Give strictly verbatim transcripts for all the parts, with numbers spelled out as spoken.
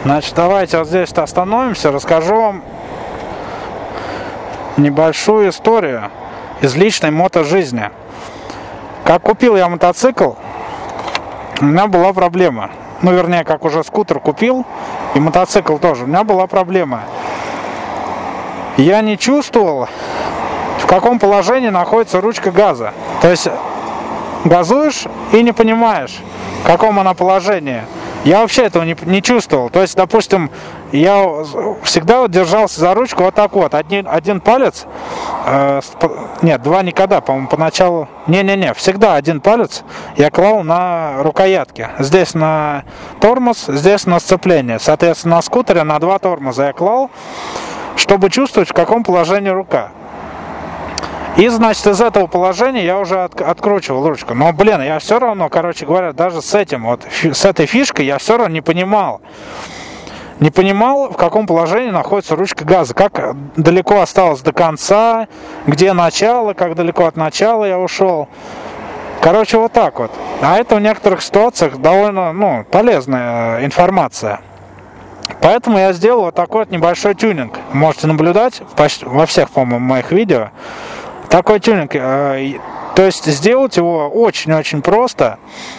Значит, давайте вот здесь остановимся, расскажу вам небольшую историю из личной мотожизни. Как купил я мотоцикл, у меня была проблема. Ну, вернее, как уже скутер купил, и мотоцикл тоже. У меня была проблема. Я не чувствовал, в каком положении находится ручка газа. То есть, газуешь и не понимаешь, в каком она положении. Я вообще этого не, не чувствовал. То есть, допустим, я всегда вот держался за ручку вот так вот. Один, один палец, э, нет, два никогда, по-моему, поначалу. Не-не-не, всегда один палец я клал на рукоятке. Здесь на тормоз, здесь на сцепление. Соответственно, на скутере на два тормоза я клал, чтобы чувствовать, в каком положении рука. И, значит, из этого положения я уже от, откручивал ручку. Но, блин, я все равно, короче говоря, даже с этим, вот, с этой фишкой я все равно не понимал. Не понимал, в каком положении находится ручка газа. Как далеко осталось до конца, где начало, как далеко от начала я ушел. Короче, вот так вот. А это в некоторых ситуациях довольно, ну, полезная информация. Поэтому я сделал вот такой вот небольшой тюнинг. Можете наблюдать почти во всех, по-моему, моих видео. Такой тюнинг, э, то есть сделать его очень-очень просто.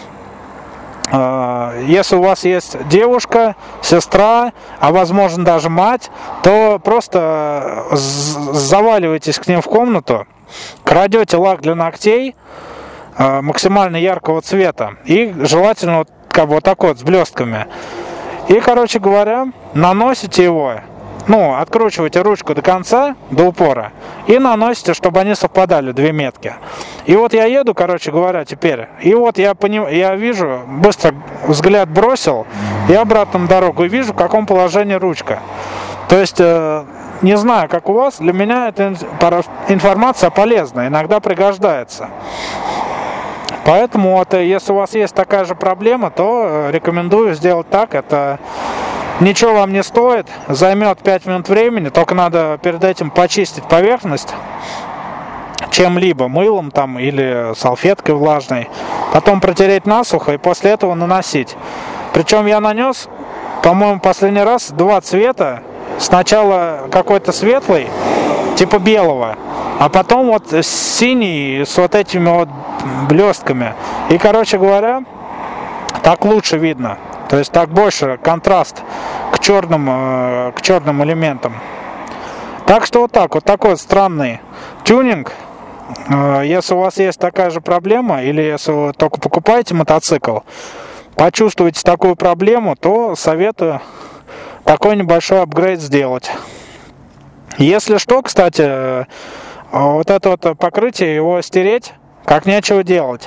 Э, если у вас есть девушка, сестра, а возможно даже мать, то просто заваливайтесь к ним в комнату, крадете лак для ногтей э, максимально яркого цвета и желательно вот, как бы вот такой вот с блестками. И, короче говоря, наносите его. Ну, откручиваете ручку до конца, до упора, и наносите, чтобы они совпадали, две метки. И вот я еду, короче говоря, теперь, и вот я, поним... я вижу, быстро взгляд бросил, и обратно на дорогу, и вижу, в каком положении ручка. То есть, э, не знаю, как у вас, для меня эта информация полезна, иногда пригождается. Поэтому, вот, если у вас есть такая же проблема, то рекомендую сделать так, это... Ничего вам не стоит, займет пять минут времени, только надо перед этим почистить поверхность чем-либо, мылом там или салфеткой влажной, потом протереть насухо и после этого наносить. Причем я нанес, по-моему, последний раз два цвета, сначала какой-то светлый, типа белого, а потом вот синий с вот этими вот блестками. И, короче говоря, так лучше видно. То есть так больше контраст к черным, к черным элементам. Так что вот так, вот такой странный тюнинг. Если у вас есть такая же проблема, или если вы только покупаете мотоцикл, почувствуете такую проблему, то советую такой небольшой апгрейд сделать. Если что, кстати, вот это вот покрытие, его стереть, как нечего делать.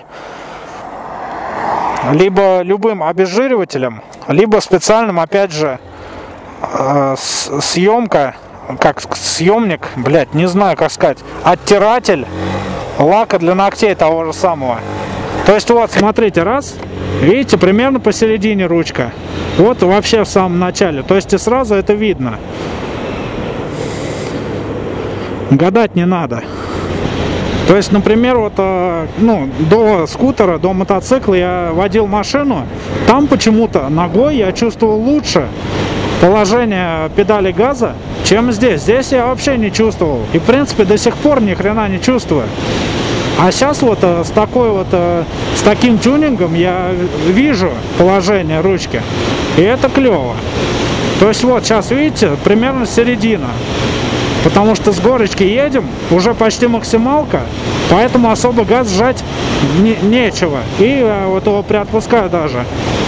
Либо любым обезжиривателем, либо специальным, опять же, э, съемка, как съемник, блять, не знаю, как сказать, оттиратель лака для ногтей того же самого. То есть вот, смотрите, раз, видите, примерно посередине ручка. Вот вообще в самом начале. То есть и сразу это видно. Гадать не надо. То есть, например, вот, ну, до скутера, до мотоцикла я водил машину, там почему-то ногой я чувствовал лучше положение педали газа, чем здесь. Здесь я вообще не чувствовал. И, в принципе, до сих пор ни хрена не чувствую. А сейчас вот с такой вот, с таким тюнингом я вижу положение ручки. И это клево. То есть, вот, сейчас, видите, примерно середина. Потому что с горочки едем, уже почти максималка, поэтому особо газ сжать не, нечего. И а, вот его приотпускаю даже.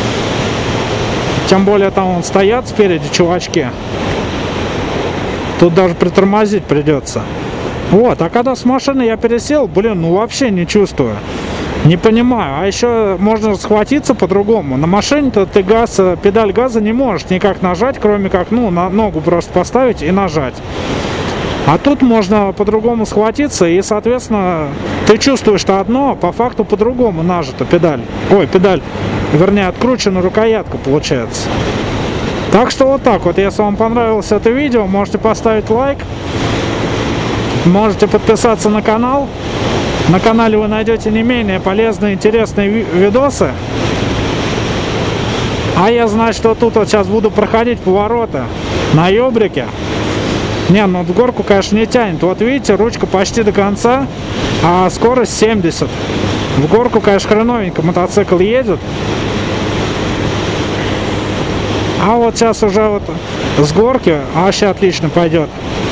Тем более там вон стоят спереди чувачки. Тут даже притормозить придется. Вот, а когда с машины я пересел, блин, ну вообще не чувствую. Не понимаю. А еще можно схватиться по-другому. На машине-то ты газ, педаль газа не можешь никак нажать, кроме как, ну, на ногу просто поставить и нажать. А тут можно по-другому схватиться, и, соответственно, ты чувствуешь, что одно, а по факту по-другому нажата педаль. Ой, педаль, вернее, откручена рукоятка, получается. Так что вот так вот. Если вам понравилось это видео, можете поставить лайк. Можете подписаться на канал. На канале вы найдете не менее полезные, интересные видосы. А я знаю, что тут вот сейчас буду проходить повороты на ёбрике. Не, ну в горку, конечно, не тянет. Вот видите, ручка почти до конца, а скорость семьдесят. В горку, конечно, хреновенько мотоцикл едет. А вот сейчас уже вот с горки вообще отлично пойдет.